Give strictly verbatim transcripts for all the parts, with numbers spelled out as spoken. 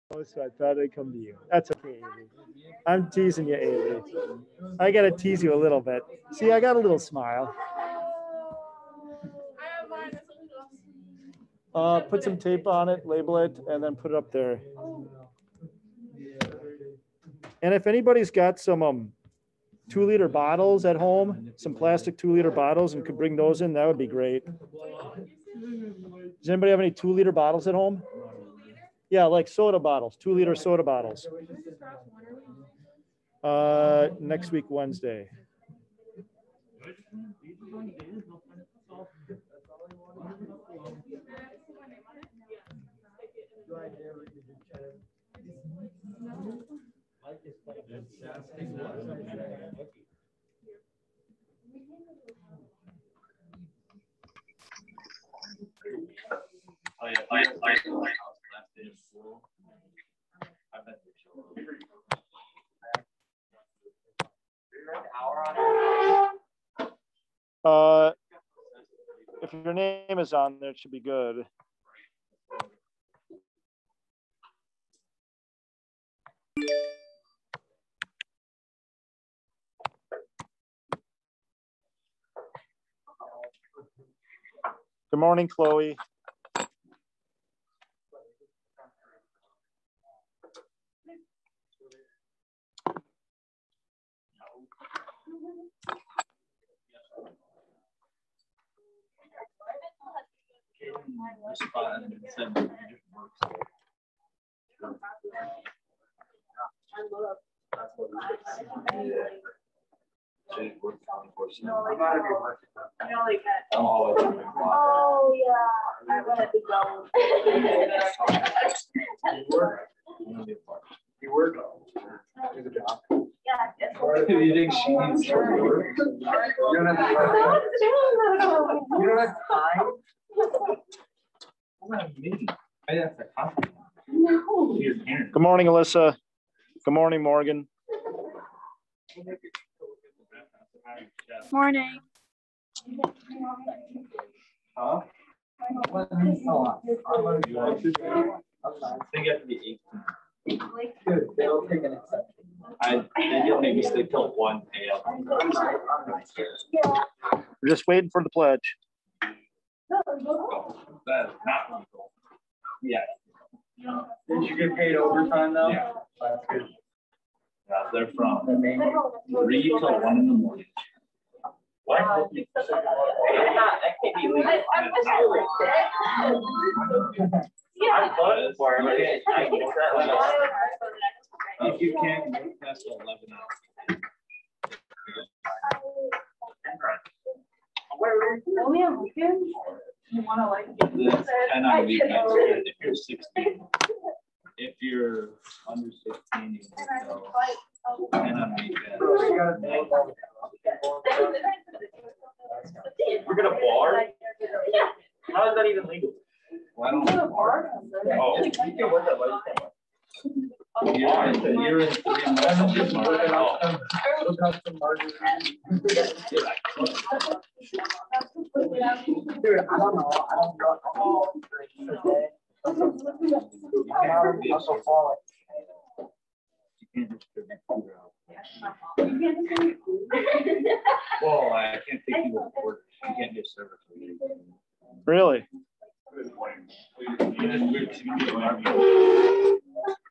So I thought I'd come to you. That's okay, Avery. I'm teasing you, Avery. I gotta tease you a little bit. See, I got a little smile. Uh, put some tape on it, label it, and then put it up there. And if anybody's got some um, two liter bottles at home, some plastic two liter bottles, and could bring those in, that would be great. Does anybody have any two liter bottles at home? Yeah, like soda bottles, two liter soda bottles. Uh, next week, Wednesday. Oh yeah, I, I, Uh, if your name is on there, it should be good. Good morning, Chloe. Oh yeah, I wanted to go. You work. Yeah. Do you think she's sure? You don't have time. You don't have time. Good morning, Alyssa. Good morning, Morgan. Morning. Huh? I think you have to be eighteen. Good, they'll take an exception. I think you'll make me stay till one A M. We're just waiting for the pledge. That is not legal. Yeah. Did you get paid overtime though? Yeah. That's good. Yeah, they're from three till one in the morning. What? I can't be leaving. Yeah. If you can, work past eleven hours. Only on weekends? You want to like. That's ten on weekends. If you're sixteen, if you're under sixteen, you can go ten on weekends. We're gonna bar? How is that even legal? Why don't you bar? Oh, you can work at lunchtime. You're in, you're in three months. Oh. Look up some margaritas. Dude, I don't know. I don't know. I'm also falling. You can't distribute food out. Well, I can't take you to work. You can't get service. Really? And we're to be right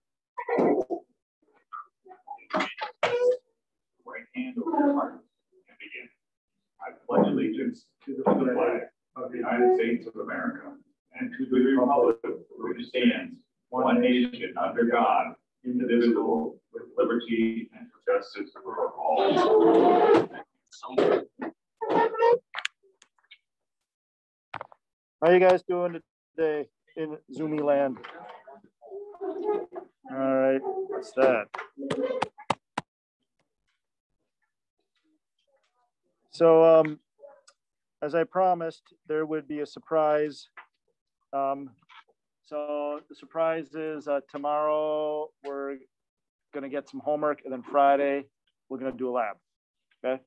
hand over your heart and begin. I pledge allegiance to the flag of the United States of America and to the republic which stands one nation under God, indivisible, with liberty and justice for all. How you guys doing today in Zoomy land? All right, what's that? So, um, as I promised, there would be a surprise. Um, so the surprise is uh, tomorrow we're gonna get some homework, and then Friday we're gonna do a lab. Okay.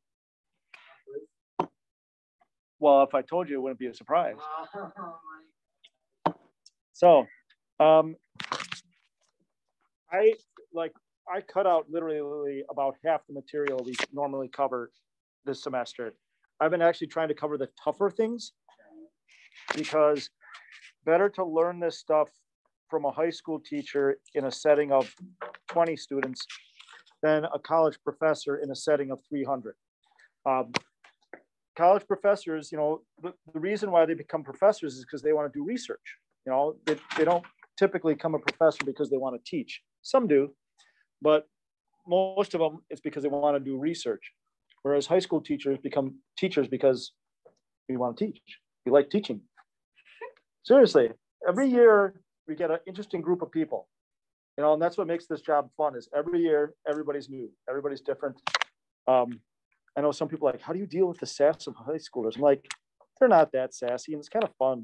Well, if I told you, it wouldn't be a surprise. So, um, I like, I cut out literally about half the material we normally cover this semester. I've been actually trying to cover the tougher things because better to learn this stuff from a high school teacher in a setting of twenty students than a college professor in a setting of three hundred. Um, college professors, you know, the, the reason why they become professors is because they want to do research. You know, they, they don't typically become a professor because they want to teach. Some do, but most of them, it's because they want to do research. Whereas high school teachers become teachers because we want to teach. We like teaching. Seriously, every year we get an interesting group of people, you know, and that's what makes this job fun is every year, everybody's new, everybody's different. Um, I know some people are like, how do you deal with the sass of high schoolers? I'm like, they're not that sassy and it's kind of fun.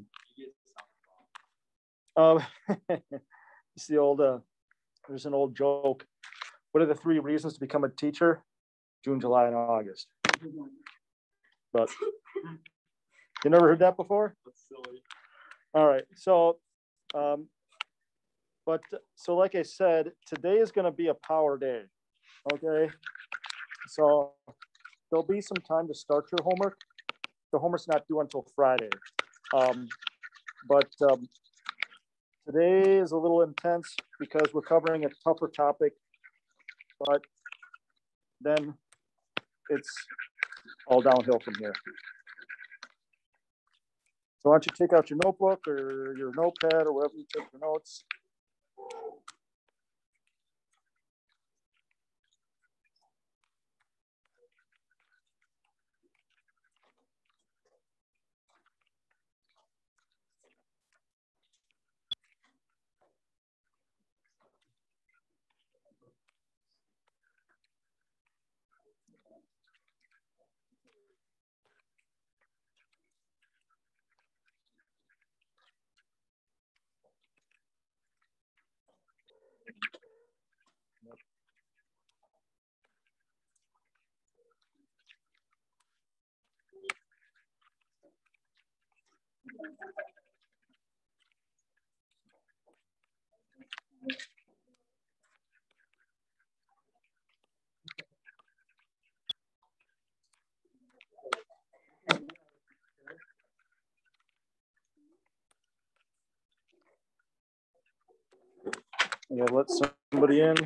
Um, it's the old, uh, there's an old joke. What are the three reasons to become a teacher? June, July, and August. But you never heard that before? That's silly. All right, so, um, but so like I said, today is going to be a power day. Okay, so there'll be some time to start your homework. The homework's not due until Friday, um, but um, today is a little intense because we're covering a tougher topic, but then it's all downhill from here. So why don't you take out your notebook or your notepad or wherever you take your notes. Yeah, let somebody in.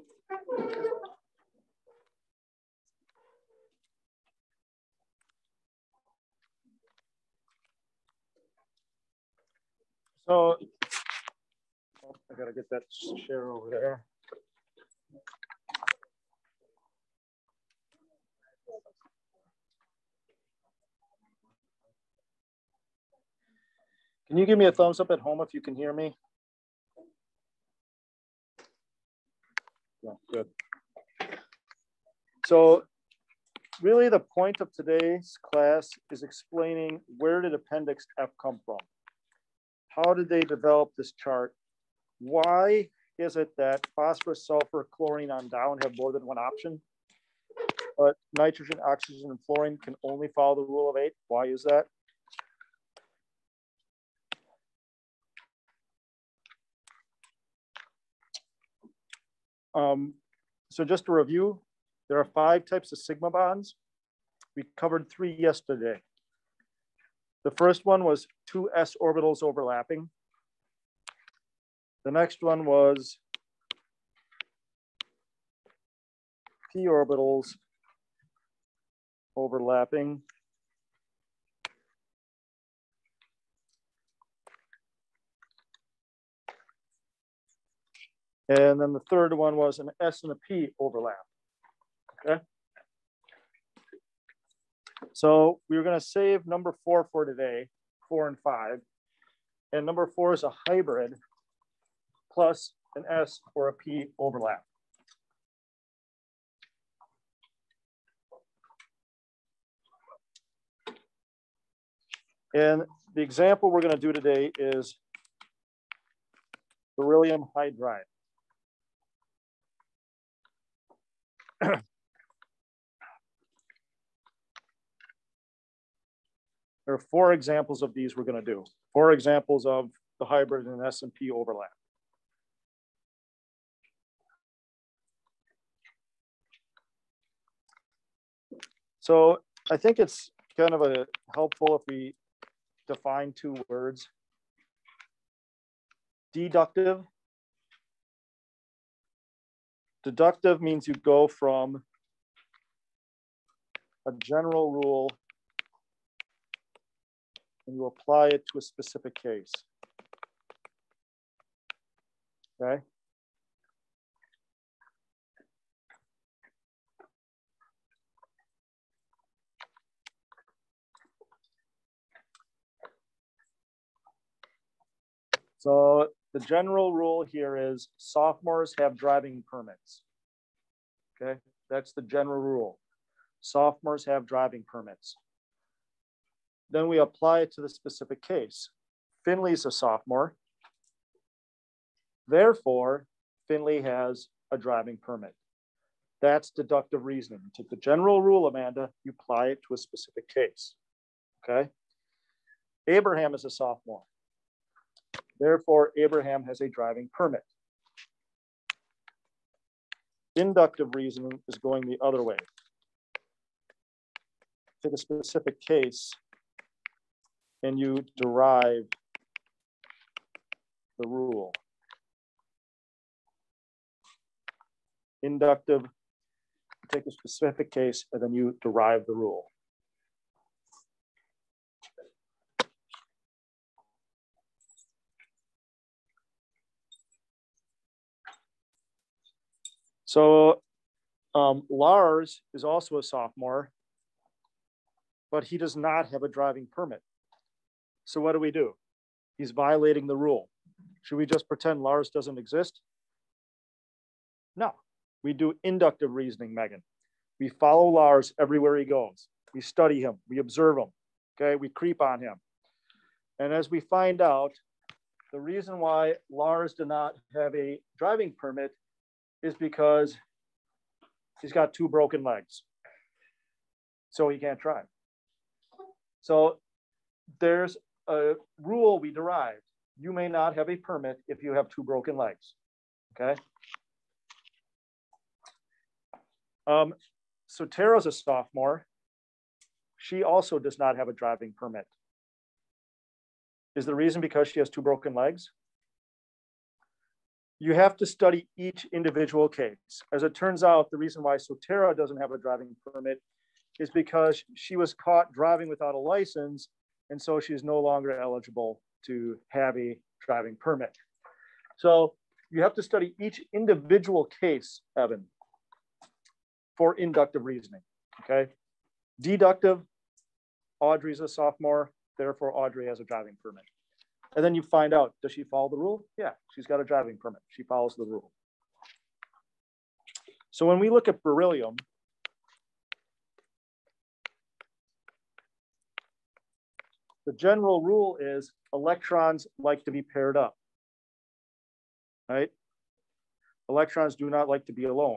So oh, I gotta get that chair over there. Can you give me a thumbs up at home if you can hear me? Yeah, good. So really the point of today's class is explaining where did Appendix F come from? How did they develop this chart? Why is it that phosphorus, sulfur, chlorine on down have more than one option? But nitrogen, oxygen, and fluorine can only follow the rule of eight. Why is that? Um, so just to review, there are five types of sigma bonds. We covered three yesterday. The first one was two s orbitals overlapping. The next one was p orbitals overlapping. And then the third one was an S and a P overlap. Okay. So we were going to save number four for today, four and five. And number four is a hybrid plus an S or a P overlap. And the example we're going to do today is beryllium hydride. There are four examples of these we're going to do. Four examples of the hybrid and S and P overlap. So I think it's kind of a helpful if we define two words. Deductive. Deductive means you go from a general rule and you apply it to a specific case. Okay. So the general rule here is sophomores have driving permits. Okay, that's the general rule. Sophomores have driving permits. Then we apply it to the specific case. Finley's a sophomore. Therefore, Finley has a driving permit. That's deductive reasoning. You take the general rule, Amanda, you apply it to a specific case. Okay. Abraham is a sophomore. Therefore, Abraham has a driving permit. Inductive reasoning is going the other way. Take a specific case and you derive the rule. Inductive, take a specific case and then you derive the rule. So um, Lars is also a sophomore, but he does not have a driving permit. So what do we do? He's violating the rule. Should we just pretend Lars doesn't exist? No, we do inductive reasoning, Megan. We follow Lars everywhere he goes. We study him, we observe him, okay? We creep on him. And as we find out, the reason why Lars did not have a driving permit is because he's got two broken legs. So he can't drive. So there's a rule we derived. You may not have a permit if you have two broken legs, okay? Um, so Tara's a sophomore. She also does not have a driving permit. Is the reason because she has two broken legs? You have to study each individual case. As it turns out, the reason why Sotera doesn't have a driving permit is because she was caught driving without a license, and so she's no longer eligible to have a driving permit. So you have to study each individual case, Evan, for inductive reasoning, okay? Deductive, Audrey's a sophomore, therefore Audrey has a driving permit. And then you find out, does she follow the rule? Yeah, she's got a driving permit. She follows the rule. So when we look at beryllium, the general rule is electrons like to be paired up, right? Electrons do not like to be alone.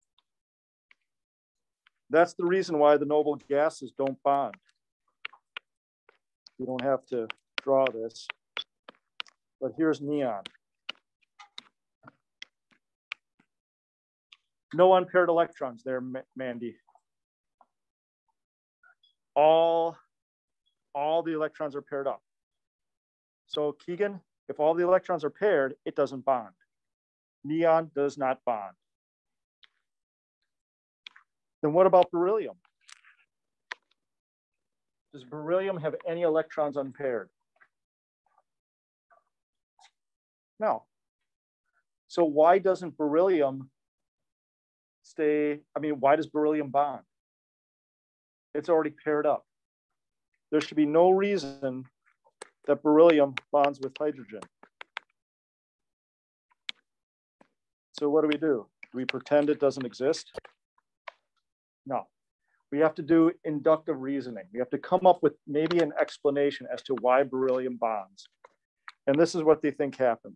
That's the reason why the noble gases don't bond. You don't have to draw this. But here's neon. No unpaired electrons there, Mandy. All, all the electrons are paired up. So Keegan, if all the electrons are paired, it doesn't bond. Neon does not bond. Then what about beryllium? Does beryllium have any electrons unpaired? No. So why doesn't beryllium stay, I mean, why does beryllium bond? It's already paired up. There should be no reason that beryllium bonds with hydrogen. So what do we do? Do we pretend it doesn't exist? No. We have to do inductive reasoning. We have to come up with maybe an explanation as to why beryllium bonds. And this is what they think happens.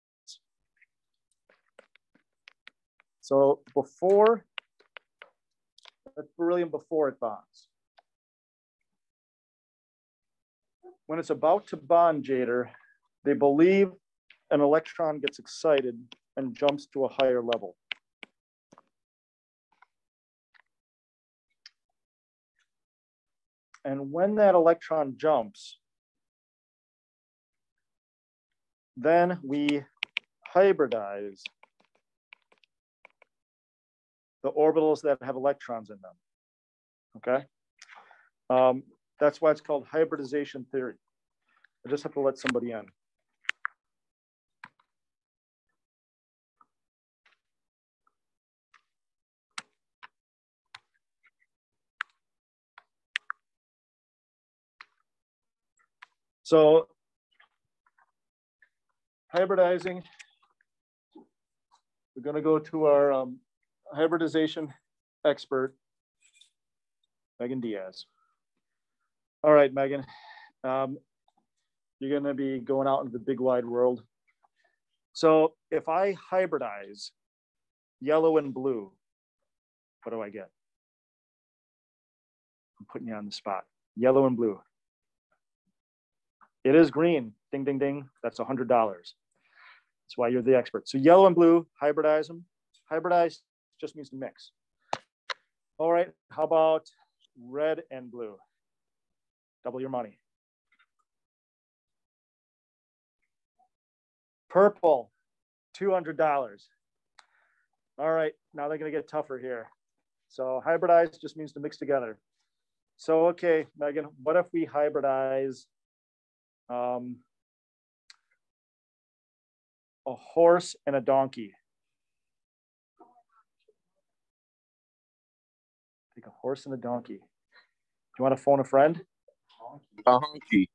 So before, that's beryllium before it bonds. When it's about to bond, Jader, they believe an electron gets excited and jumps to a higher level. And when that electron jumps, then we hybridize the orbitals that have electrons in them, okay? Um, that's why it's called hybridization theory. I just have to let somebody in. So hybridizing, we're going to go to our um, hybridization expert, Megan Diaz. All right, Megan, um, you're going to be going out into the big wide world. So if I hybridize yellow and blue, what do I get? I'm putting you on the spot. Yellow and blue. It is green. Ding, ding, ding. That's one hundred dollars. That's why you're the expert. So yellow and blue, hybridize them. Hybridize just means to mix. All right. How about red and blue? Double your money. Purple, two hundred dollars. All right. Now they're going to get tougher here. So hybridize just means to mix together. So, okay, Megan, what if we hybridize um, a horse and a donkey? Take a horse and a donkey. Do you want to phone a friend? A honky.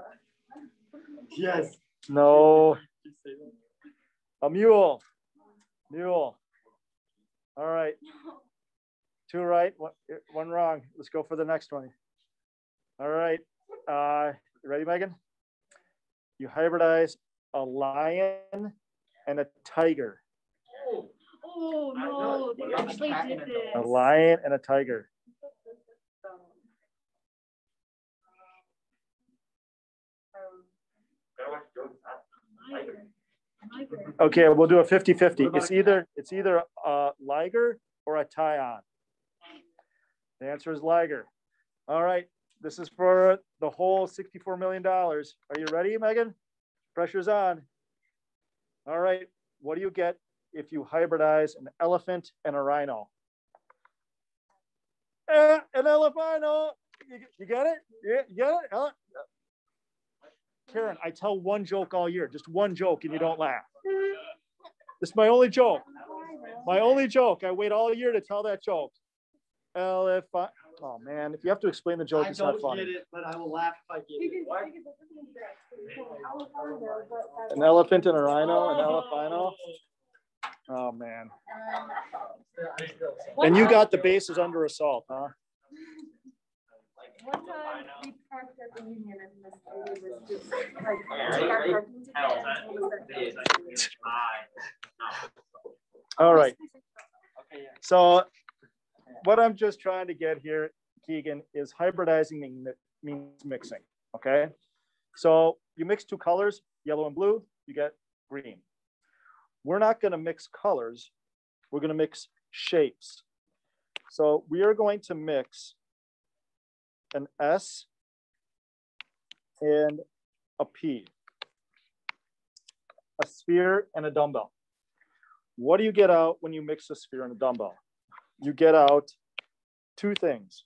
Yes. No. A mule. Mule. All right. Two right, one, one wrong. Let's go for the next one. All right. Uh, you ready, Megan? You hybridize a lion and a tiger. Oh, oh no, they actually did this. A lion and a tiger. Okay, we'll do a fifty fifty. It's either it's either a liger or a tie-on. The answer is liger. All right, this is for the whole sixty-four million dollars. Are you ready, Megan? Pressure's on. All right, what do you get if you hybridize an elephant and a rhino? Eh, an elephino. You, you get it? Yeah, you get it? Ele Karen, I tell one joke all year, just one joke, and you don't laugh. This is my only joke. My only joke. I wait all year to tell that joke. Elephant. Oh man, if you have to explain the joke, it's not funny. I don't get it, but I will laugh if I get it. An elephant and a rhino, an elephino. Oh man. And you got the bases under assault, huh? One time we parked at the Union and this lady was just like, all right. So what I'm just trying to get here, Keegan, is hybridizing means mixing, okay? So you mix two colors, yellow and blue, you get green. We're not gonna mix colors, we're gonna mix shapes. So we are going to mix an S and a P, a sphere and a dumbbell. What do you get out when you mix a sphere and a dumbbell? You get out two things.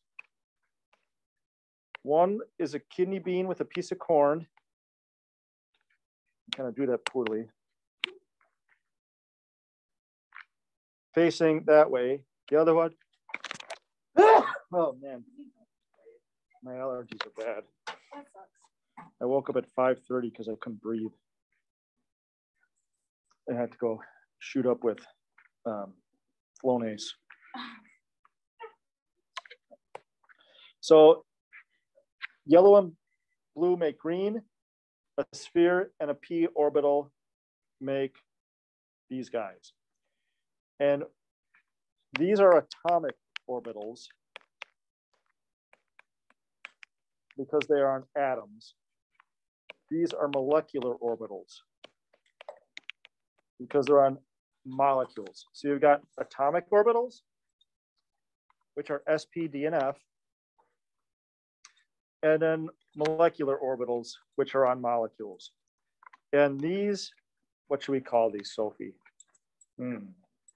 One is a kidney bean with a piece of corn. I kind of do that poorly. Facing that way. The other one. Oh man, my allergies are bad. I woke up at five thirty because I couldn't breathe. I had to go shoot up with um, Flonase. So yellow and blue make green, a sphere and a p orbital make these guys. And these are atomic orbitals because they are on atoms. These are molecular orbitals because they're on molecules. So you've got atomic orbitals, which are S, P, D, and F. and then molecular orbitals, which are on molecules. And these, what should we call these, Sophie? Hmm.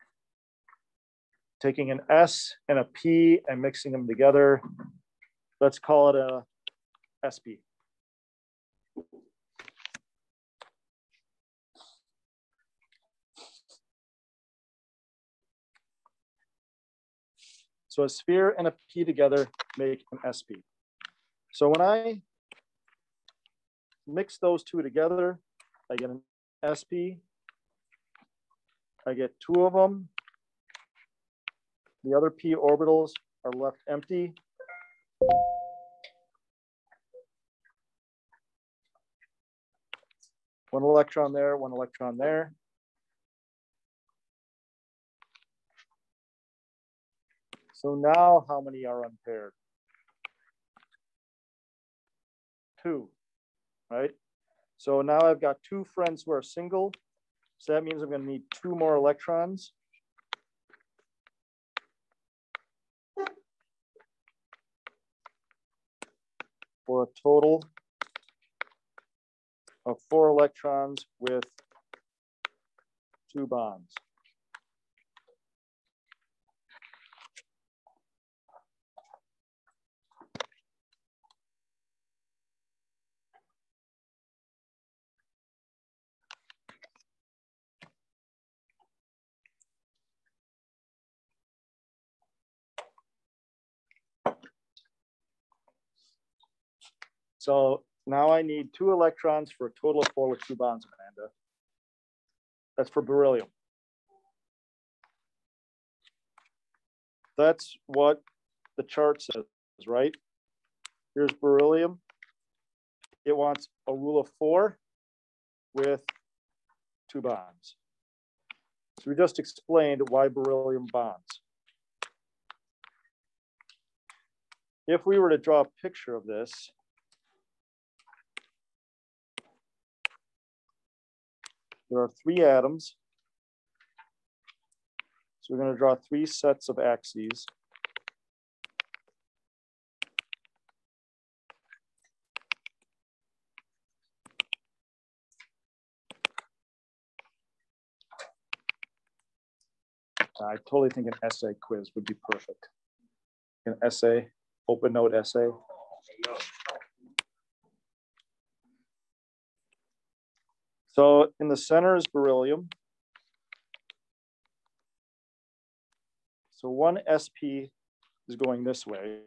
Taking an S and a P and mixing them together. Let's call it a S P. So a sphere and a P together make an S P. So when I mix those two together, I get an S P. I get two of them. The other P orbitals are left empty. One electron there, one electron there. So now how many are unpaired? Two, right? So now I've got two friends who are single. So that means I'm going to need two more electrons. For a total of four electrons with two bonds. So now I need two electrons for a total of four with two bonds, Amanda. That's for beryllium. That's what the chart says, right? Here's beryllium. It wants a rule of four with two bonds. So we just explained why beryllium bonds. If we were to draw a picture of this, there are three atoms. So we're going to draw three sets of axes. I totally think an essay quiz would be perfect. An essay, open note essay. So in the center is beryllium. So one S P is going this way.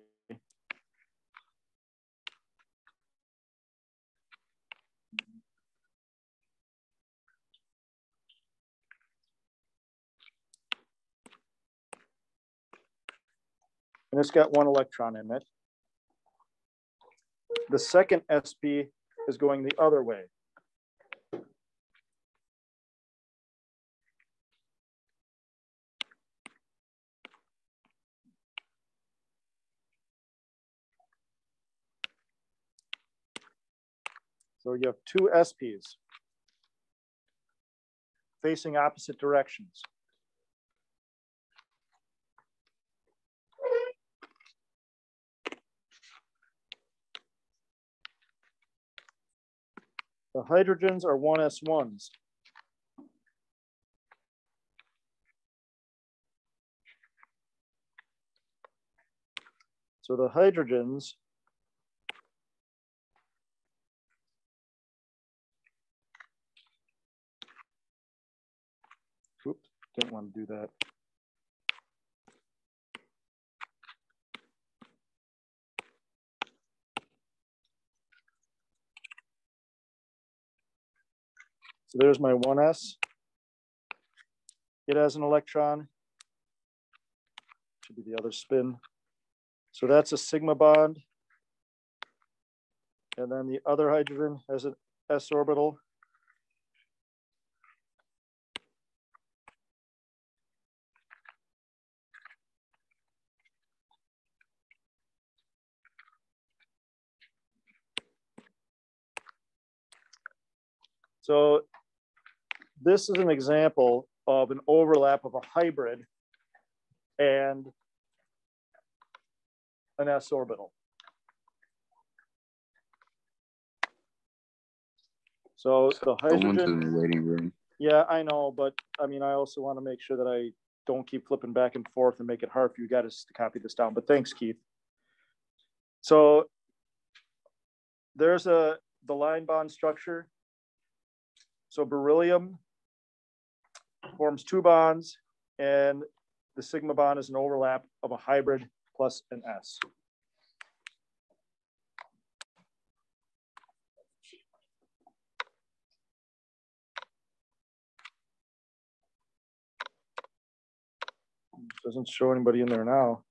And it's got one electron in it. The second S P is going the other way. So you have two S Ps facing opposite directions. The hydrogens are one S ones. So the hydrogens oops, didn't want to do that. So there's my one S. It has an electron. Should be the other spin. So that's a sigma bond. And then the other hydrogen has an S orbital. So this is an example of an overlap of a hybrid and an S orbital. So the Someone's hydrogen, in the waiting room. yeah, I know, but I mean, I also want to make sure that I don't keep flipping back and forth and make it hard for you guys to copy this down, but thanks, Keith. So there's a, the line bond structure. So beryllium forms two bonds, and the sigma bond is an overlap of a hybrid plus an S. Doesn't show anybody in there now.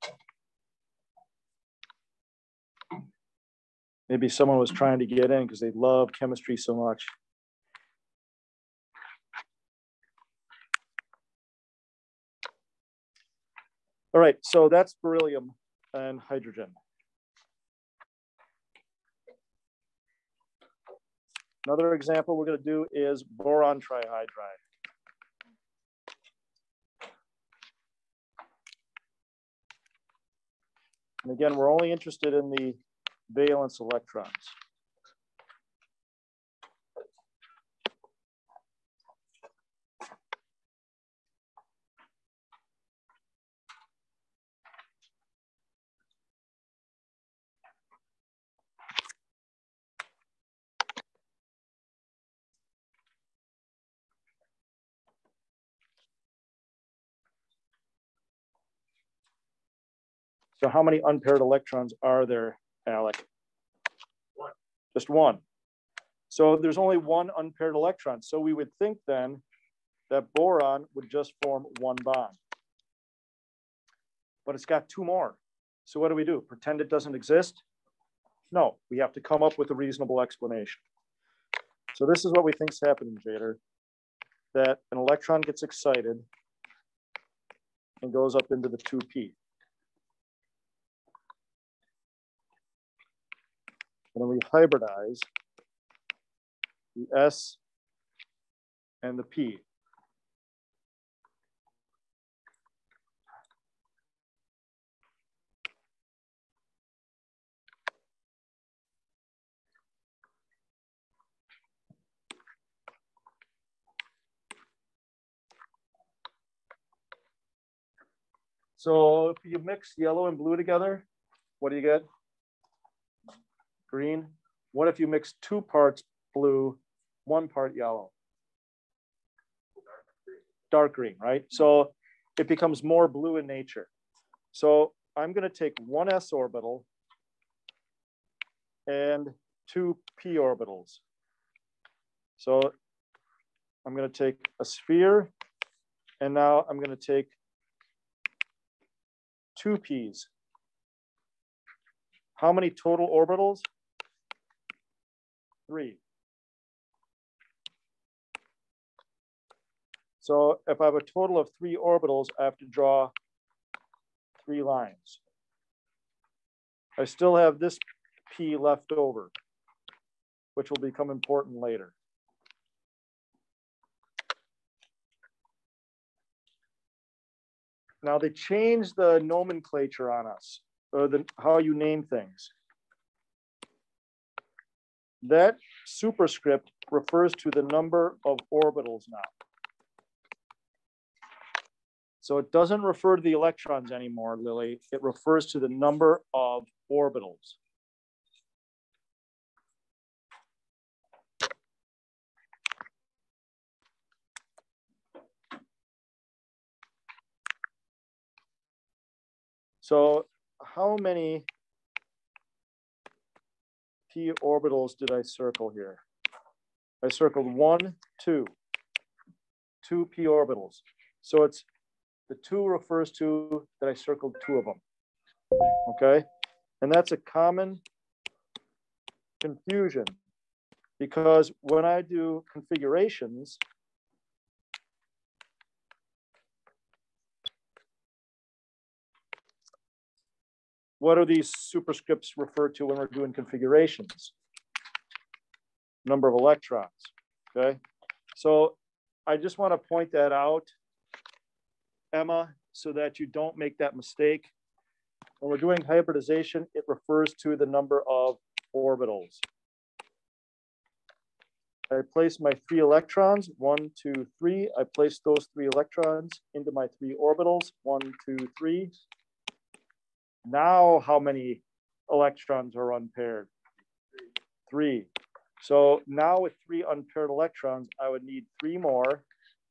Maybe someone was trying to get in because they love chemistry so much. All right, so that's beryllium and hydrogen. Another example we're going to do is boron trihydride. And again, we're only interested in the valence electrons. So how many unpaired electrons are there, Alec? One. Just one. So there's only one unpaired electron. So we would think then that boron would just form one bond. But it's got two more. So what do we do? Pretend it doesn't exist? No, we have to come up with a reasonable explanation. So this is what we think is happening, Jader, that an electron gets excited and goes up into the two p. And then we hybridize the S and the P. So if you mix yellow and blue together, what do you get? Green. What if you mix two parts blue, one part yellow? Dark green, right? So it becomes more blue in nature. So I'm going to take one s orbital and two p orbitals. So I'm going to take a sphere, and now I'm going to take two p's. How many total orbitals? Three. So if I have a total of three orbitals, I have to draw three lines. I still have this p left over, which will become important later. Now they changed the nomenclature on us, or the, how you name things. That superscript refers to the number of orbitals now. So it doesn't refer to the electrons anymore, Lily. It refers to the number of orbitals. So how many p orbitals did I circle here? I circled one, two, two p orbitals. So it's the two refers to that I circled two of them, okay? And that's a common confusion because when I do configurations, what do these superscripts refer to when we're doing configurations? Number of electrons, okay? So I just want to point that out, Emma, so that you don't make that mistake. When we're doing hybridization, it refers to the number of orbitals. I place my three electrons, one, two, three. I place those three electrons into my three orbitals, one, two, three. Now, how many electrons are unpaired? Three. So now with three unpaired electrons, I would need three more.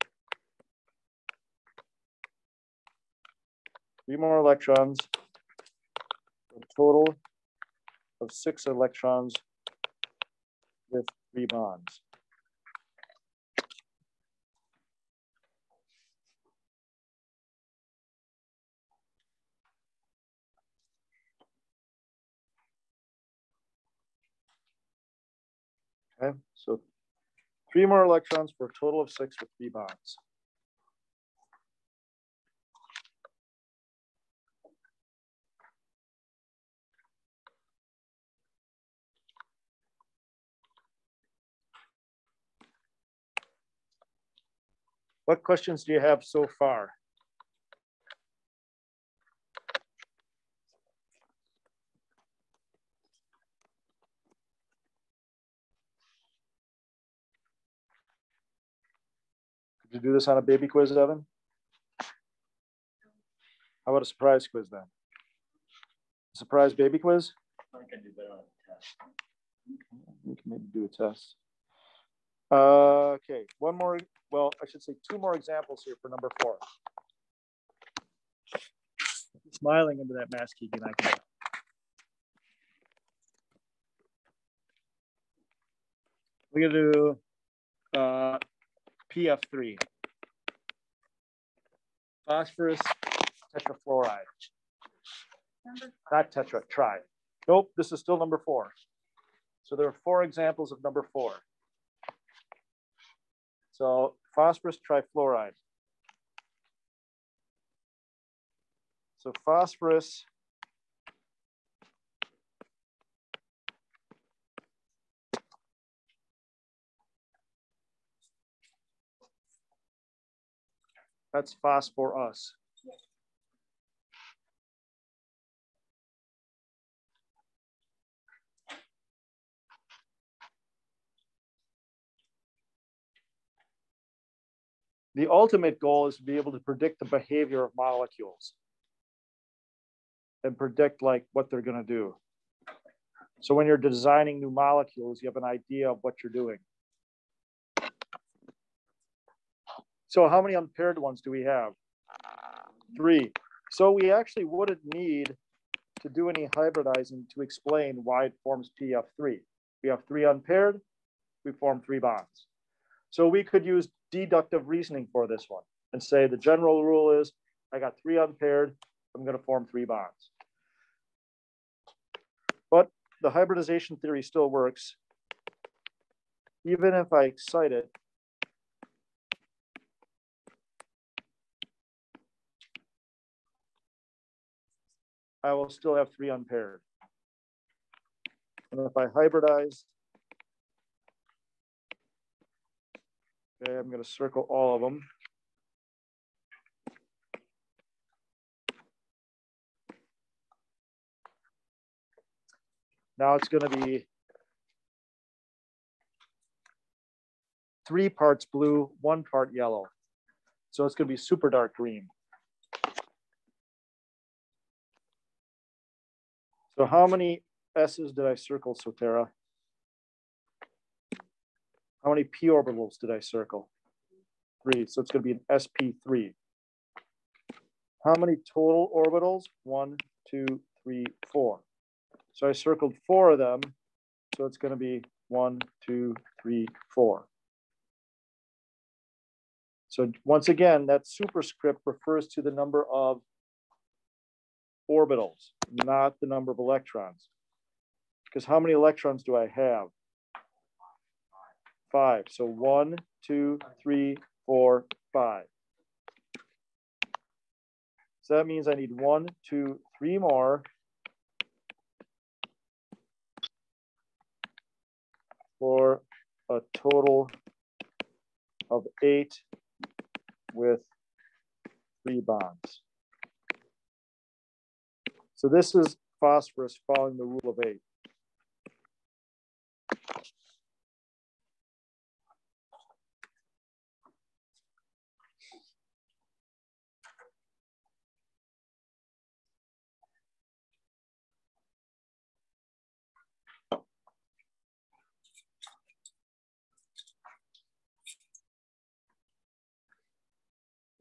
Three more electrons, a total of six electrons with three bonds. Okay, so three more electrons for a total of six with three bonds. What questions do you have so far? Did you do this on a baby quiz, Evan? How about a surprise quiz then? A surprise baby quiz? I can do better on a test. We can maybe do a test. Uh, okay, one more, well, I should say two more examples here for number four. Smiling into that mask, Keegan, I can. We're gonna do uh, P F three. Phosphorus tetrafluoride. Not tetra, tri. Nope, this is still number four. So there are four examples of number four. So phosphorus trifluoride. So phosphorus that's phosphorus. The ultimate goal is to be able to predict the behavior of molecules and predict like what they're going to do. So when you're designing new molecules, you have an idea of what you're doing. So how many unpaired ones do we have? Three. So we actually wouldn't need to do any hybridizing to explain why it forms P F three. We have three unpaired, we form three bonds. So we could use deductive reasoning for this one and say the general rule is I got three unpaired, I'm going to form three bonds. But the hybridization theory still works. Even if I excite it, I will still have three unpaired. And if I hybridize, okay, I'm going to circle all of them. Now it's going to be three parts blue, one part yellow. So it's going to be super dark green. So how many S's did I circle, Sotera? How many p orbitals did I circle? Three. So it's going to be an S P three. How many total orbitals? One, two, three, four. So I circled four of them. So it's going to be one, two, three, four. So once again, that superscript refers to the number of orbitals, not the number of electrons. Because how many electrons do I have? Five. So one, two, three, four, five. So that means I need one, two, three more for a total of eight with three bonds. So this is phosphorus following the rule of eight.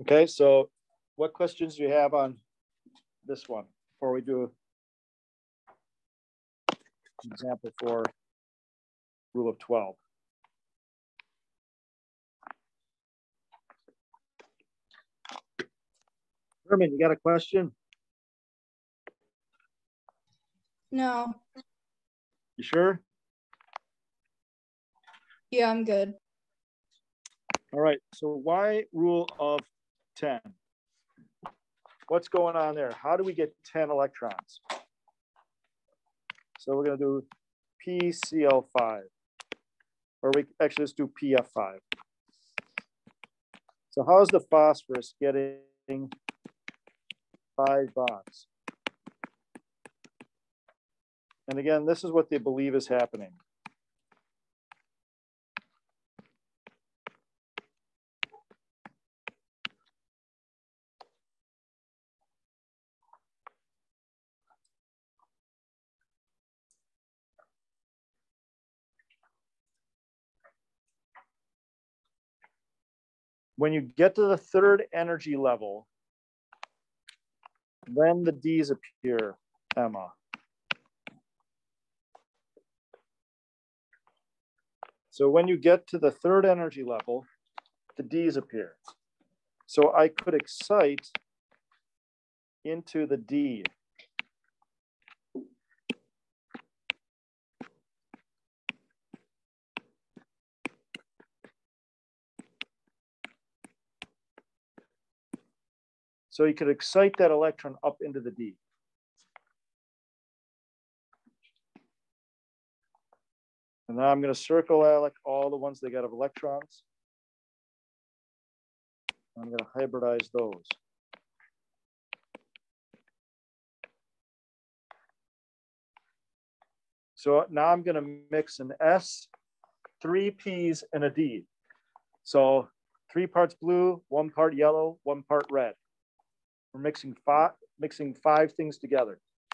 Okay, so what questions do you have on this one before we do an example for rule of twelve? Herman, you got a question? No. You sure? Yeah, I'm good. All right, so why rule of ten? What's going on there? How do we get ten electrons? So we're going to do P C L five, or we actually let's do P F five. So how is the phosphorus getting five bonds? And again, this is what they believe is happening. When you get to the third energy level, then the D's appear, Emma. So when you get to the third energy level, the D's appear. So I could excite into the D. So you could excite that electron up into the D. And now I'm going to circle out all the ones that got of electrons. I'm going to hybridize those. So now I'm going to mix an S, three P's, and a D. So three parts blue, one part yellow, one part red. We're mixing five, mixing five things together.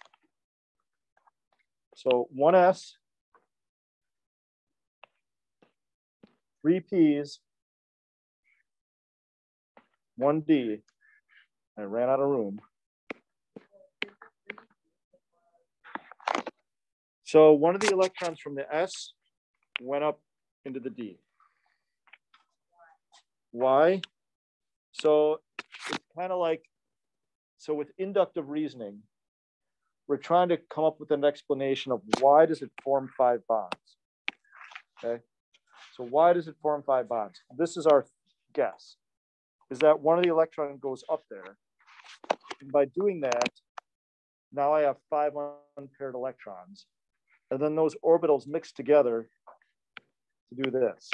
So one S, three P's, one D. I ran out of room. So one of the electrons from the S went up into the D. Why? So it's kind of like, so with inductive reasoning, we're trying to come up with an explanation of why does it form five bonds, okay? So why does it form five bonds? This is our guess, is that one of the electrons goes up there. And by doing that, now I have five unpaired electrons. And then those orbitals mix together to do this,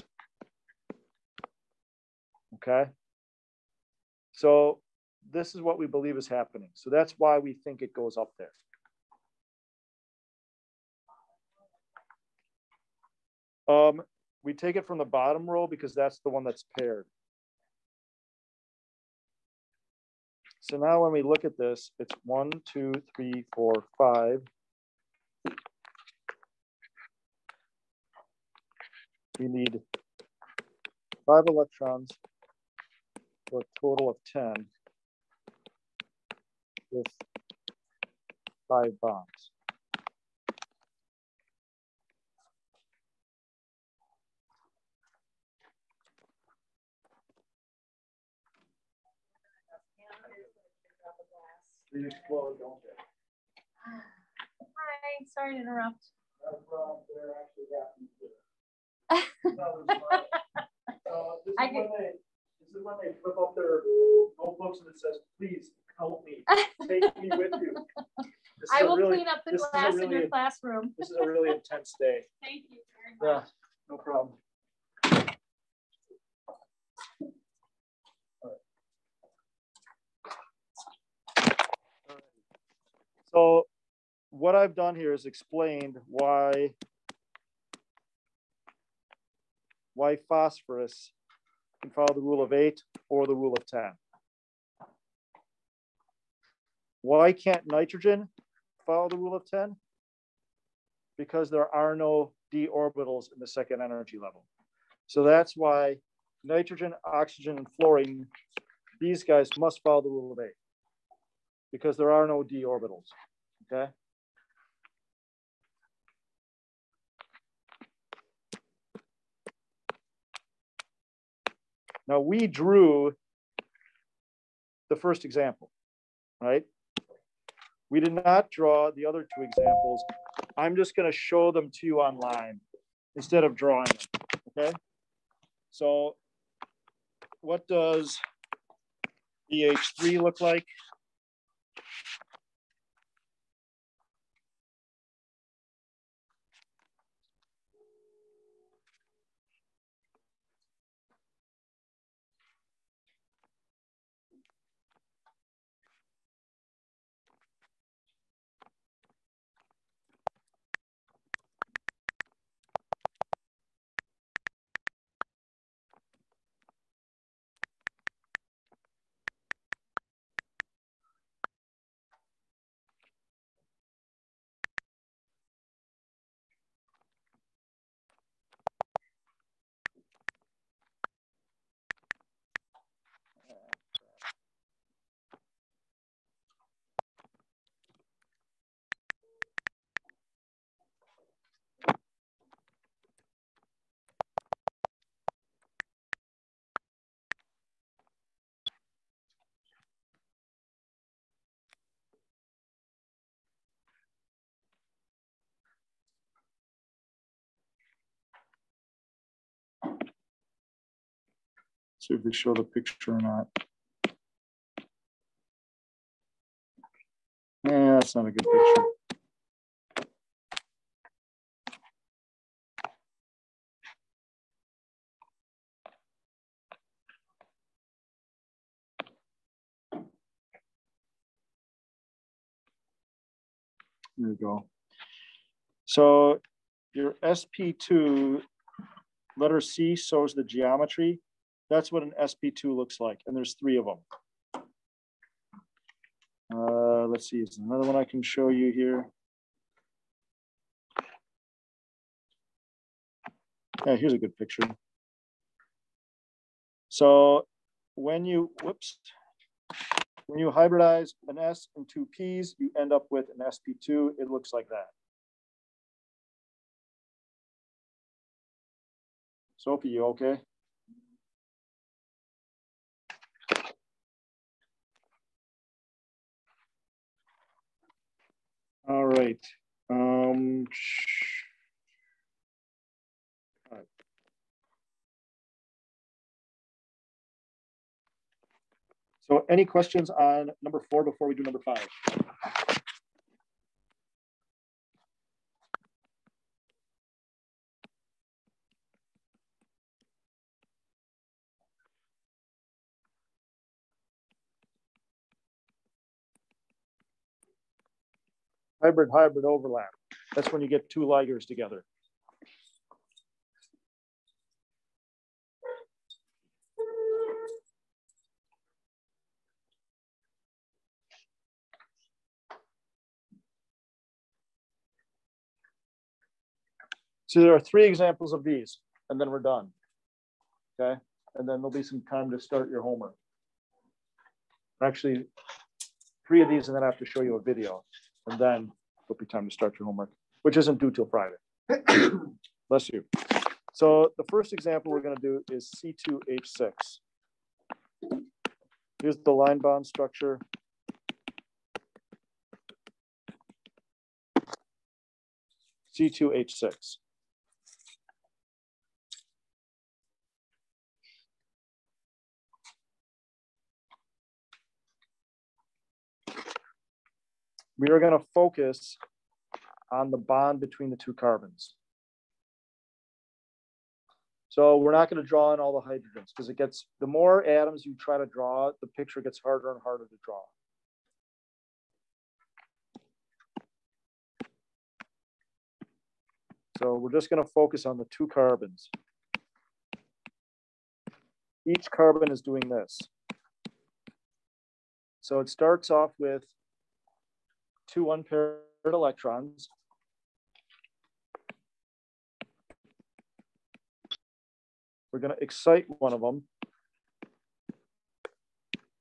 okay? So this is what we believe is happening. So that's why we think it goes up there. Um, we take it from the bottom row because that's the one that's paired. So now when we look at this, it's one, two, three, four, five. We need five electrons for a total of ten with five bonds. They explode, don't they? Hi, sorry to interrupt. That's wrong. They're actually happening here. So this, is I when could... they, this is when they flip up their notebooks and it says, please help me. Take me with you. This I will really, clean up the this glass really, in your classroom. This is a really intense day. Thank you very much. Yeah, no problem. So what I've done here is explained why, why phosphorus can follow the rule of eight or the rule of ten. Why can't nitrogen follow the rule of ten? Because there are no d orbitals in the second energy level. So that's why nitrogen, oxygen, and fluorine these guys must follow the rule of eight because there are no d orbitals, okay? Now we drew the first example, right? We did not draw the other two examples. I'm just going to show them to you online instead of drawing them, okay? So what does B H three look like? See if they show the picture or not. Yeah, that's not a good picture. There you go. So your S P two, letter C shows the geometry. That's what an S P two looks like. And there's three of them. Uh, let's see, there's another one I can show you here. Yeah, here's a good picture. So when you, whoops, when you hybridize an S and two P's, you end up with an S P two. It looks like that. Sophie, you okay? All right. Um, all right. So any questions on number four before we do number five? Hybrid, hybrid overlap. That's when you get two ligers together. So there are three examples of these, and then we're done. Okay, and then there'll be some time to start your homework. Actually, three of these, and then I have to show you a video, and then there'll be time to start your homework, which isn't due till Friday. Bless you. So the first example we're going to do is C two H six. Here's the line bond structure. C two H six. We are going to focus on the bond between the two carbons. So we're not going to draw in all the hydrogens because it gets, the more atoms you try to draw, the picture gets harder and harder to draw. So we're just going to focus on the two carbons. Each carbon is doing this. So it starts off with two unpaired electrons. We're going to excite one of them.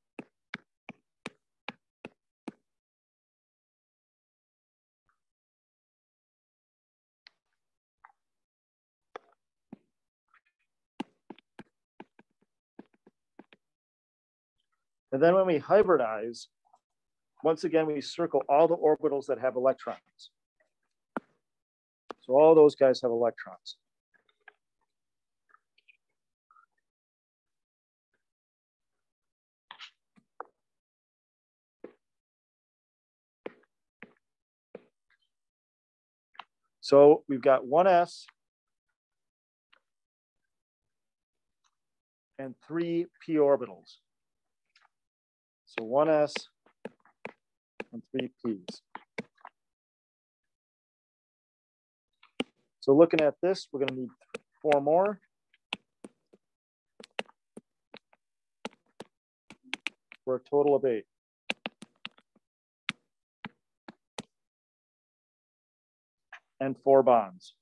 And then when we hybridize, once again, we circle all the orbitals that have electrons. So all those guys have electrons. So we've got one s and three p orbitals. So one s and three p's. So looking at this, we're going to need four more. For a total of eight. And four bonds.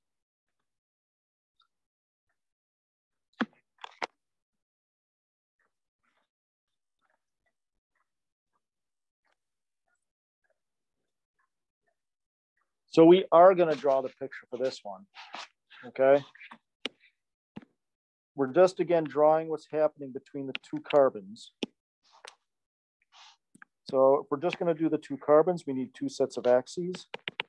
So we are going to draw the picture for this one, okay? We're just, again, drawing what's happening between the two carbons. So if we're just going to do the two carbons, we need two sets of axes.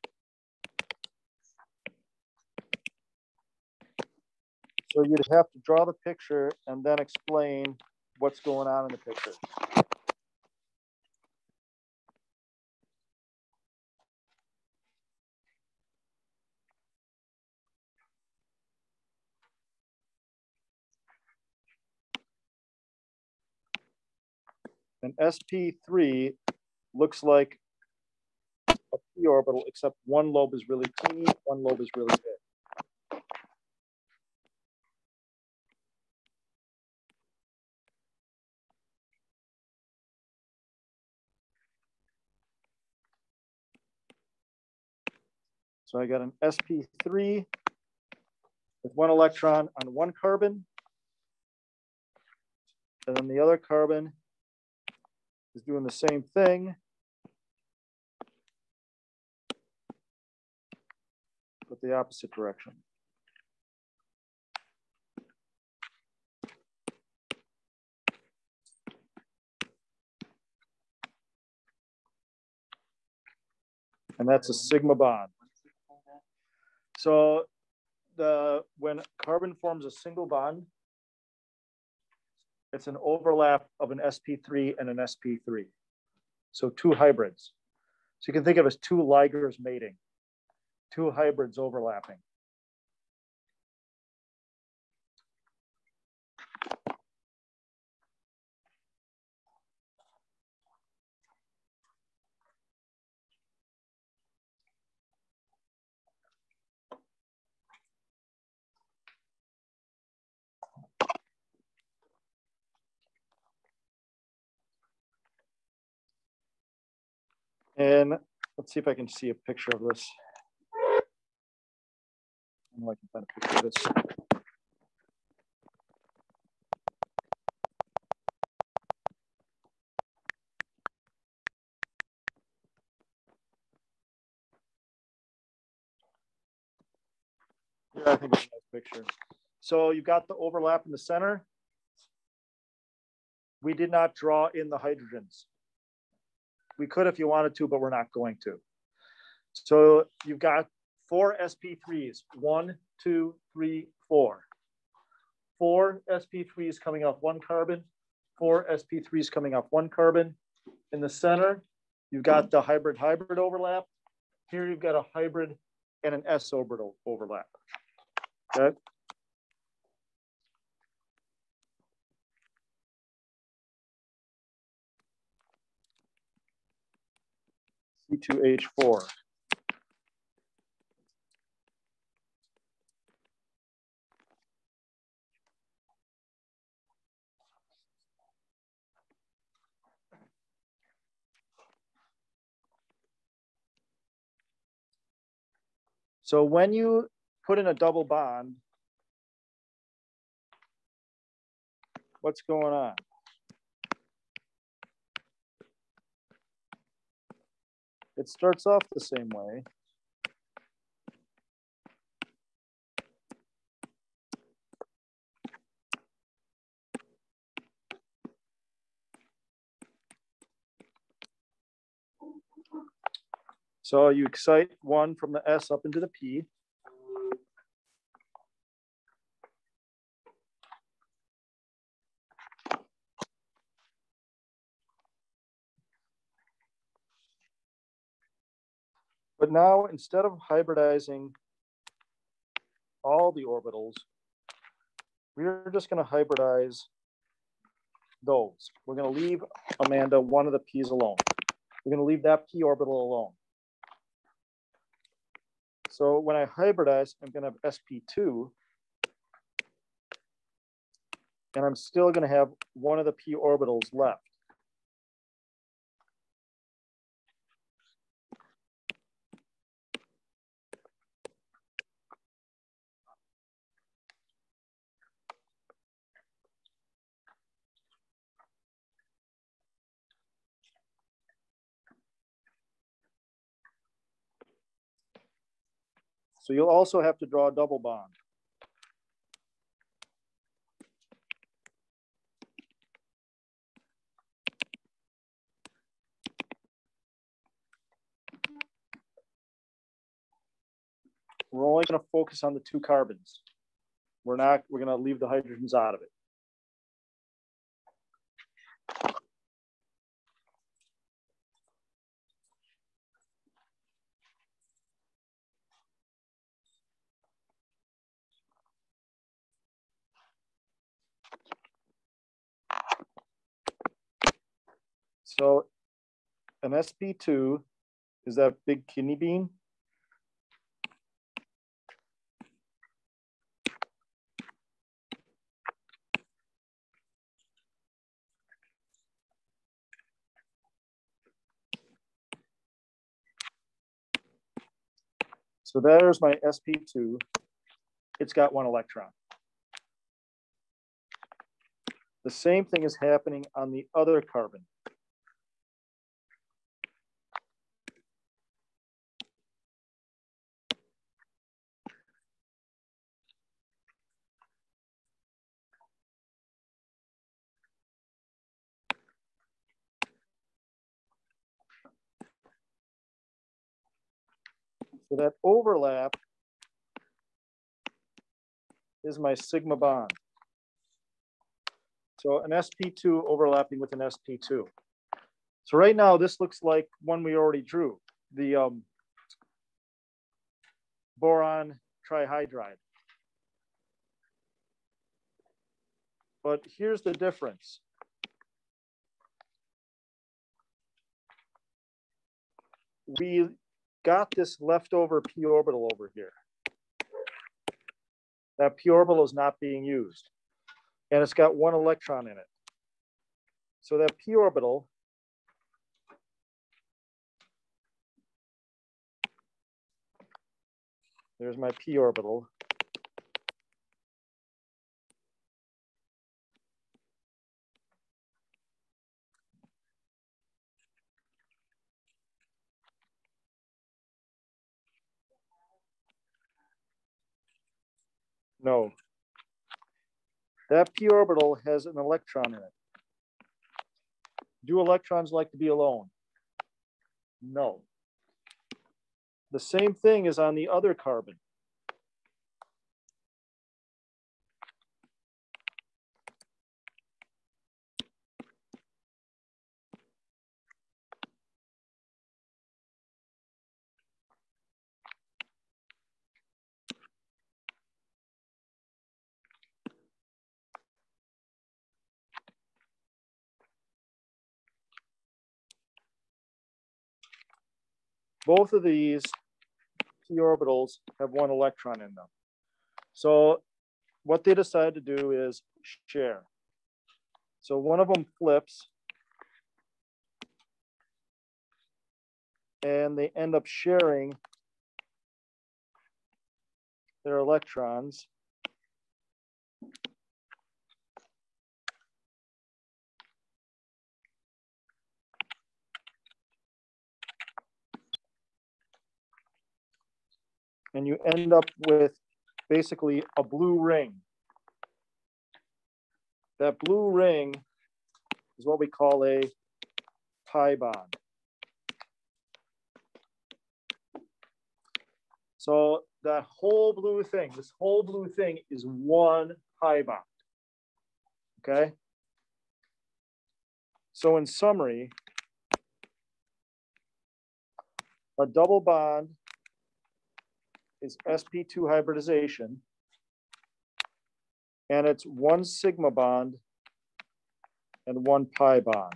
So you'd have to draw the picture and then explain what's going on in the picture. And S P three looks like a p orbital, except one lobe is really teeny, one lobe is really big. So I got an S P three with one electron on one carbon. And then the other carbon is doing the same thing, but the opposite direction. And that's a sigma bond. So the when carbon forms a single bond, it's an overlap of an S P three and an S P three. So two hybrids. So you can think of it as two ligers mating, two hybrids overlapping. And let's see if I can see a picture of this. I don't know if I can find a picture of this. Yeah, I think it's a nice picture. So you've got the overlap in the center. We did not draw in the hydrogens. We could if you wanted to, but we're not going to. So you've got four S P threes, one, two, three, four. Four S P threes coming off one carbon, four S P threes coming off one carbon. In the center, you've got the hybrid-hybrid overlap. Here you've got a hybrid and an s orbital overlap, okay? C two H four. So when you put in a double bond, what's going on? It starts off the same way. So you excite one from the S up into the P. But now, instead of hybridizing all the orbitals, we're just going to hybridize those. We're going to leave, Amanda, one of the P's alone. We're going to leave that P orbital alone. So when I hybridize, I'm going to have S P two. And I'm still going to have one of the P orbitals left. So you'll also have to draw a double bond. We're only going to focus on the two carbons. We're not, we're going to leave the hydrogens out of it. So an S P two is that big kidney bean. So there's my S P two. It's got one electron. The same thing is happening on the other carbon. So that overlap is my sigma bond. So an S P two overlapping with an S P two. So right now, this looks like one we already drew, the um, boron trihydride. But here's the difference. We got this leftover p orbital over here. That p orbital is not being used. And it's got one electron in it. So that p orbital there's my p orbital. No. That p orbital has an electron in it. Do electrons like to be alone? No. The same thing is on the other carbon. Both of these p orbitals have one electron in them. So what they decide to do is share. So one of them flips and they end up sharing their electrons. And you end up with basically a blue ring. That blue ring is what we call a pi bond. So that whole blue thing, this whole blue thing is one pi bond. Okay. So in summary, a double bond is S P two hybridization, and it's one sigma bond and one pi bond.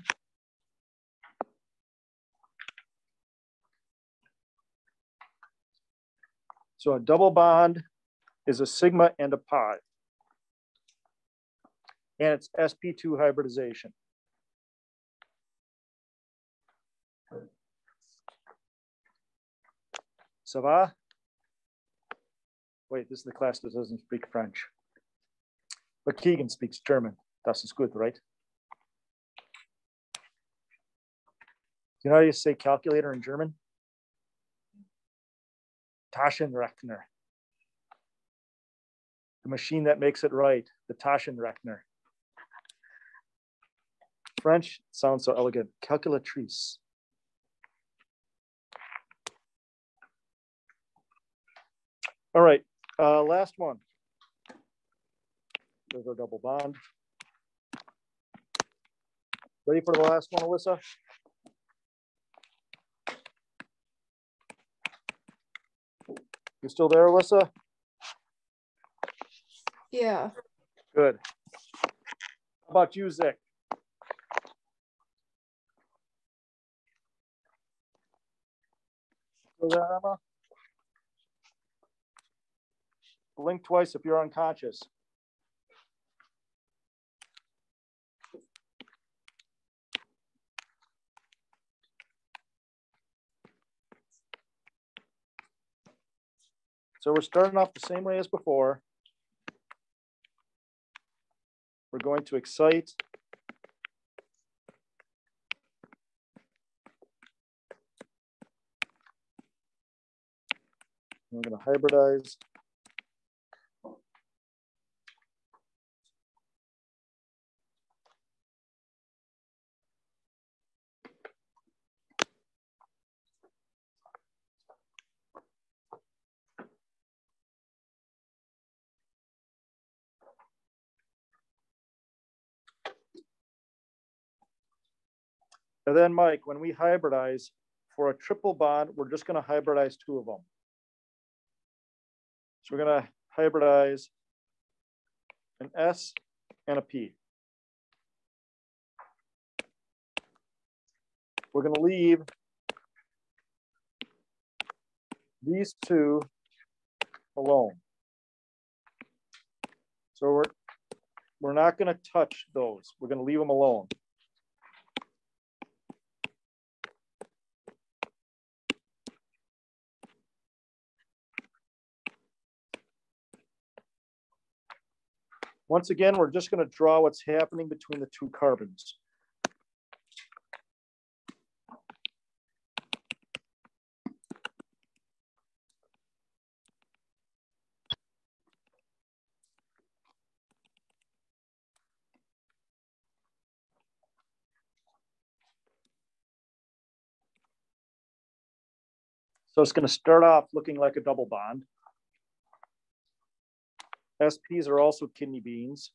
So a double bond is a sigma and a pi, and it's S P two hybridization. Ça va? Wait, this is the class that doesn't speak French. But Keegan speaks German. Das ist gut, right? You know how you say calculator in German? Taschenrechner. The machine that makes it right, the Taschenrechner. French sounds so elegant. Calculatrice. All right, uh, last one. There's our double bond. Ready for the last one, Alyssa? You still there, Alyssa? Yeah. Good. How about you, Zick? Still there, Emma? Blink twice if you're unconscious. So we're starting off the same way as before. We're going to excite. We're going to hybridize. And then, Mike, when we hybridize for a triple bond, we're just going to hybridize two of them. So we're going to hybridize an S and a P. We're going to leave these two alone. So we're, we're not going to touch those. We're going to leave them alone. Once again, we're just going to draw what's happening between the two carbons. So it's going to start off looking like a double bond. S Ps are also kidney beans.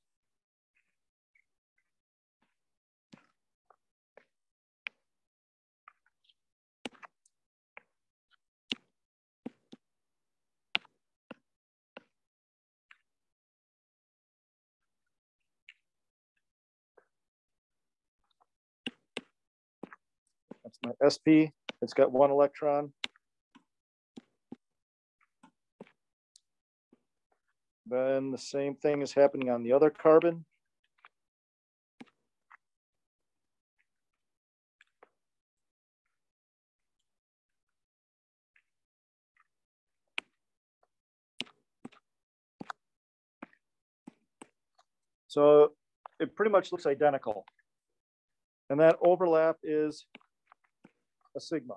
That's my S P. It's got one electron. Then the same thing is happening on the other carbon. So it pretty much looks identical. And that overlap is a sigma.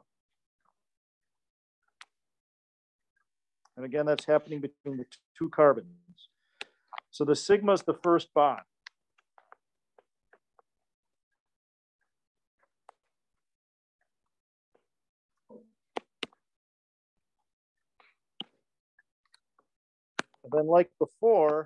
And again, that's happening between the two carbons. So the sigma is the first bond. then like before,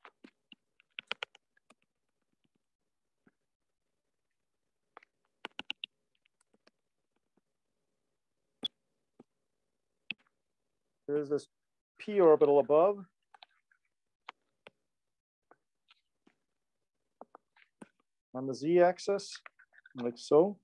there's this p orbital above. On the z-axis, like so.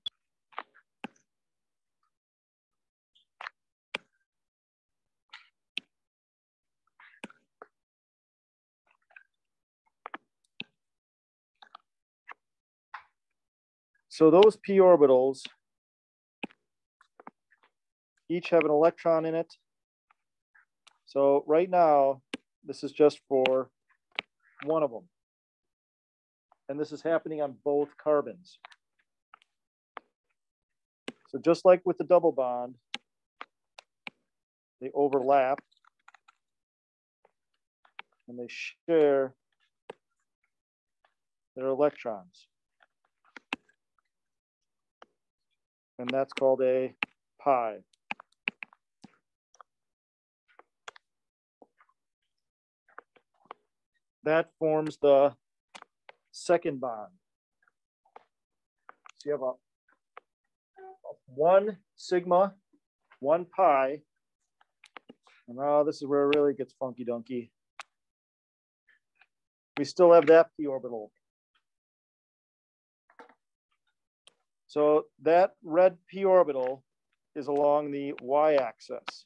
So those p orbitals each have an electron in it. So right now, this is just for one of them. And this is happening on both carbons. So just like with the double bond, they overlap and they share their electrons. And that's called a pi. That forms the second bond. So you have a, a one sigma, one pi. And now this is where it really gets funky dunky. We still have that p orbital. So that red p orbital is along the y-axis.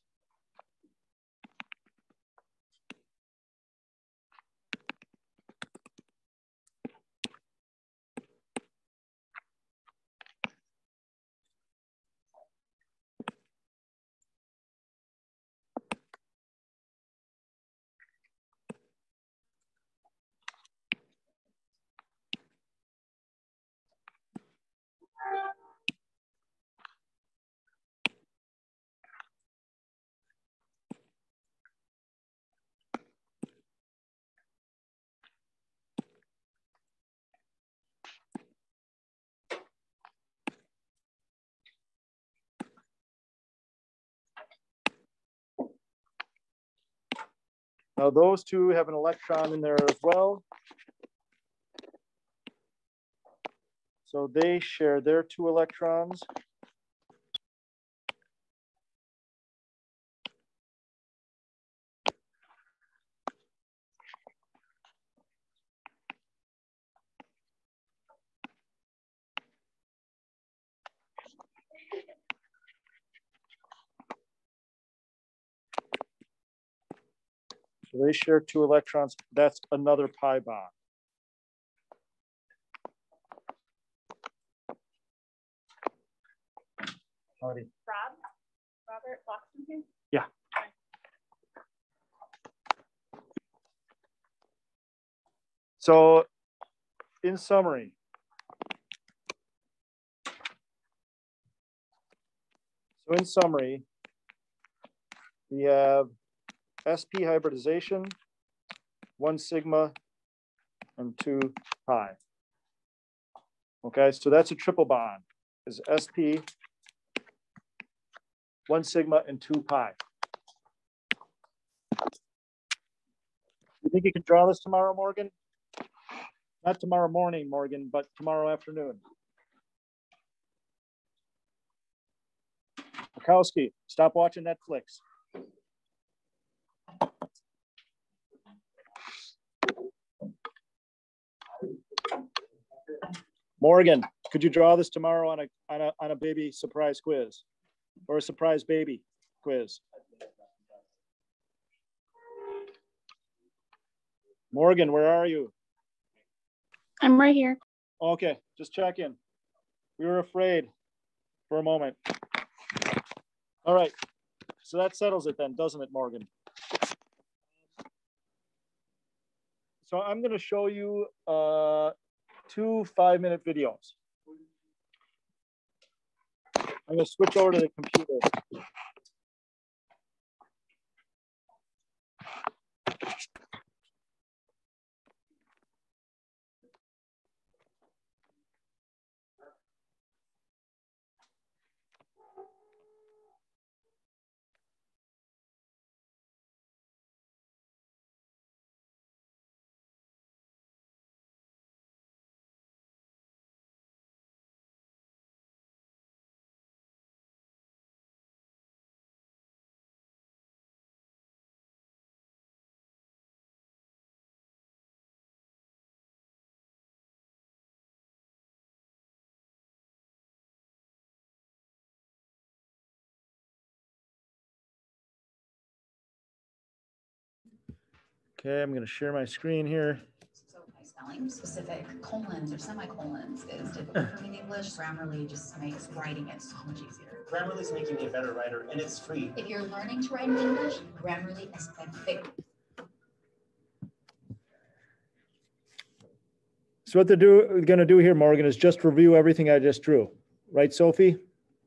Now those two have an electron in there as well. So they share their two electrons. So they share two electrons. That's another pi bond. Howdy. Rob? Robert Bloxton? Yeah. So in summary, so in summary, we have sp hybridization, one sigma, and two pi. Okay, so that's a triple bond, is sp, one sigma, and two pi. You think you can draw this tomorrow, Morgan? Not tomorrow morning, Morgan, but tomorrow afternoon. Mikowski, stop watching Netflix. Morgan, could you draw this tomorrow on a on a on a baby surprise quiz or a surprise baby quiz? Morgan, where are you? I'm right here. Okay, just check in. We were afraid for a moment. All right, so that settles it then, doesn't it, Morgan? So I'm going to show you uh, two five-minute videos. I'm going to switch over to the computer. Okay, I'm going to share my screen here. So by spelling specific colons or semicolons is difficult for me in English. Grammarly just makes writing it so much easier. Grammarly is making me a better writer, and it's free. If you're learning to write in English, Grammarly is perfect. So what they're do, going to do here, Morgan, is just review everything I just drew. Right, Sophie?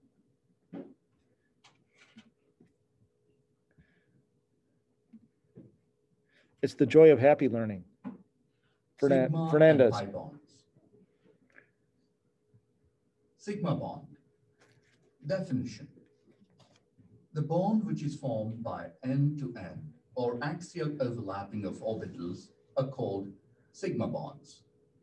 It's the joy of happy learning. Fernan Sigma Fernandez. and pi bonds. Sigma bond. Definition. The bond which is formed by end to end or axial overlapping of orbitals are called sigma bonds.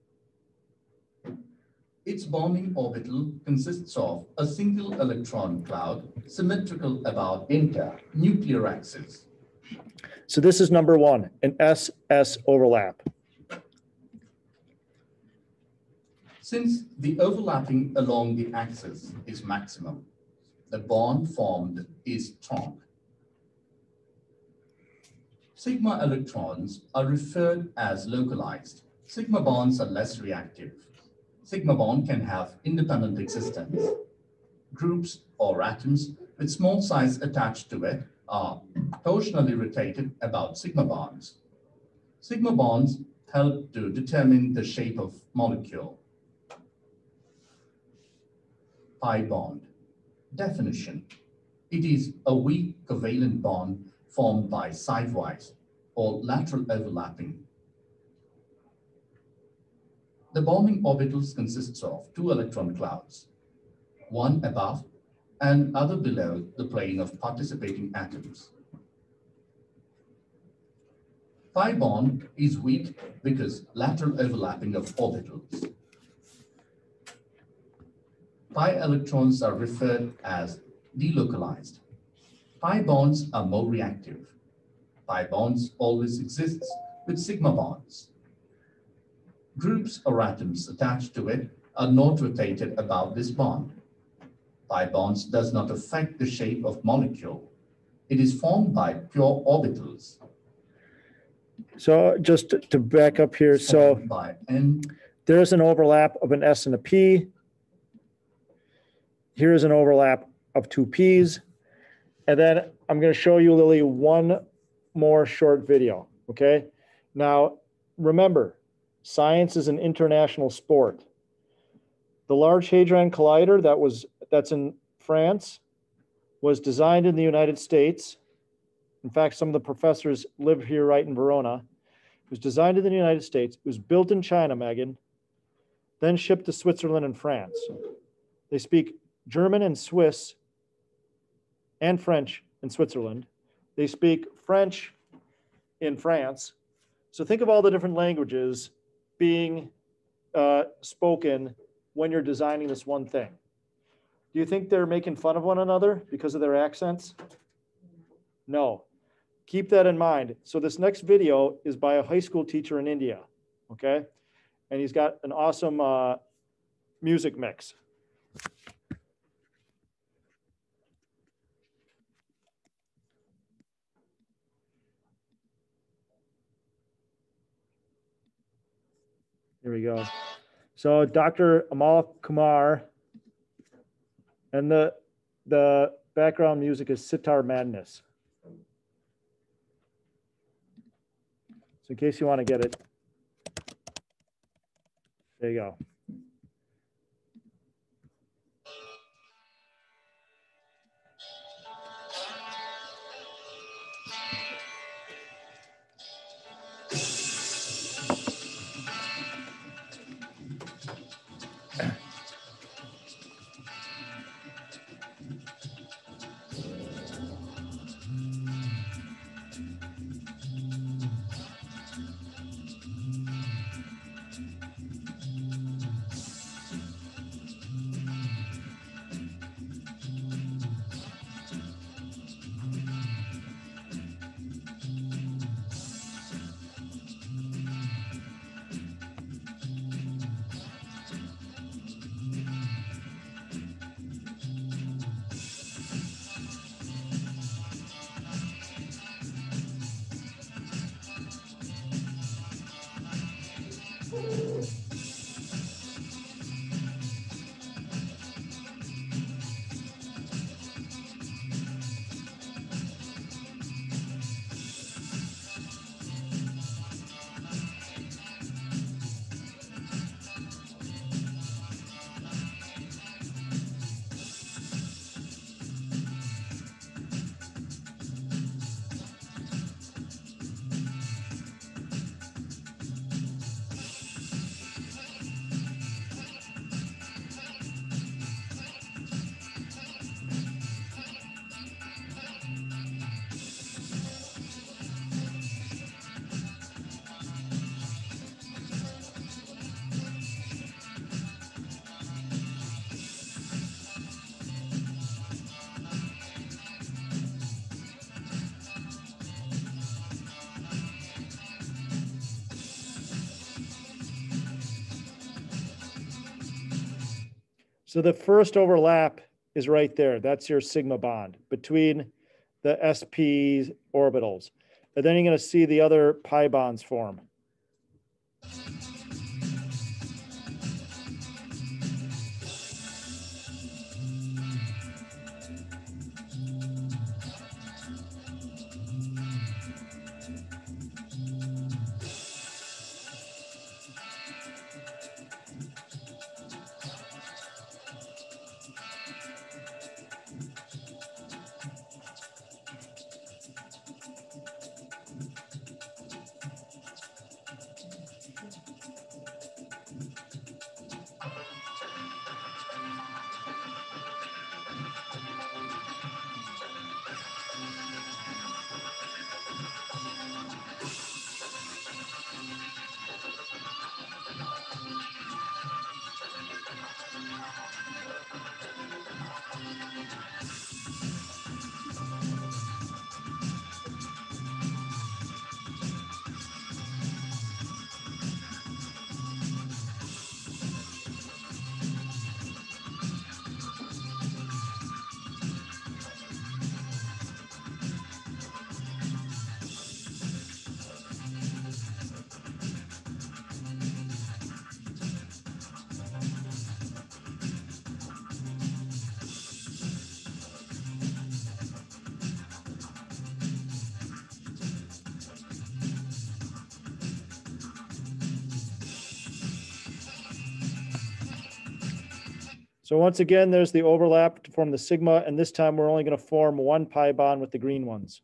Its bonding orbital consists of a single electron cloud symmetrical about inter-nuclear axis. So this is number one, an S S overlap. Since the overlapping along the axis is maximum, the bond formed is strong. Sigma electrons are referred as localized. Sigma bonds are less reactive. Sigma bond can have independent existence. Groups or atoms with small size attached to it are torsionally rotated about sigma bonds. Sigma bonds help to determine the shape of molecule. Pi bond. Definition. It is a weak covalent bond formed by sidewise or lateral overlapping. The bonding orbitals consists of two electron clouds, one above and other below the plane of participating atoms. Pi bond is weak because lateral overlapping of orbitals. Pi electrons are referred as delocalized. Pi bonds are more reactive. Pi bonds always exists with sigma bonds. Groups or atoms attached to it are not rotated about this bond. Pi bonds does not affect the shape of molecule. It is formed by pure orbitals. So just to back up here, so by N. there's an overlap of an S and a P. Here's an overlap of two P's. And then I'm going to show you, Lily, one more short video, okay? Now, remember, science is an international sport. The Large Hadron Collider that was, that's in France was designed in the United States. In fact, some of the professors live here right in Verona. It was designed in the United States. It was built in China, Megan, then shipped to Switzerland and France. They speak German and Swiss and French in Switzerland. They speak French in France. So think of all the different languages being uh, spoken when you're designing this one thing. Do you think they're making fun of one another because of their accents? No. Keep that in mind. So this next video is by a high school teacher in India, okay? And he's got an awesome uh, music mix. Here we go. So Doctor Amal Kumar, and the, the background music is Sitar Madness. So in case you want to get it, there you go. So the first overlap is right there. That's your sigma bond between the S P orbitals. And then you're going to see the other pi bonds form. So once again, there's the overlap to form the sigma, and this time we're only going to form one pi bond with the green ones.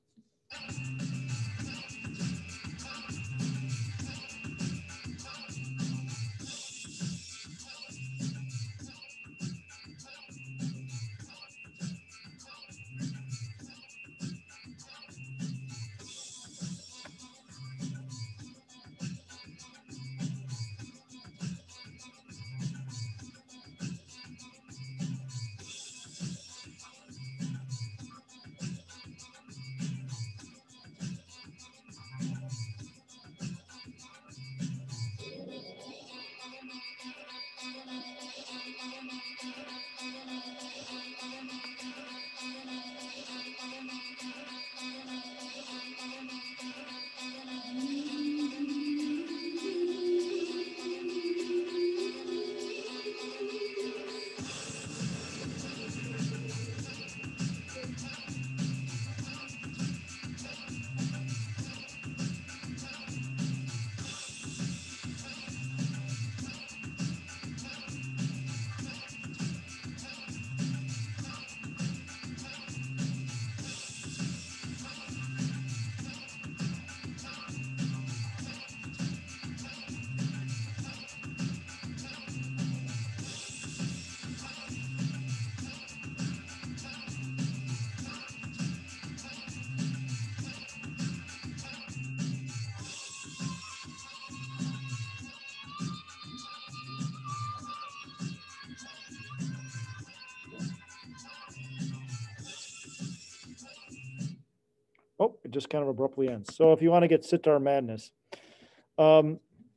Oh, it just kind of abruptly ends. So if you want to get sitar madness. Um,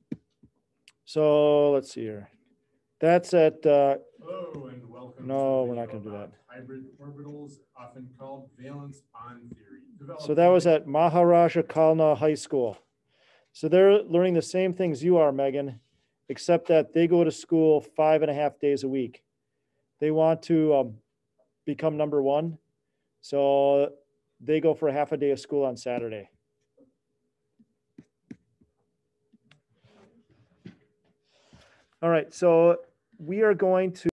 so let's see here. That's at... Uh, Hello and welcome no, to we're not going to do that. Hybrid orbitals, often called valence bond theory. Developed So that was at Maharaja Kalna High School. So they're learning the same things you are, Megan, except that they go to school five and a half days a week. They want to um, become number one. So they go for a half a day of school on Saturday. All right, so we are going to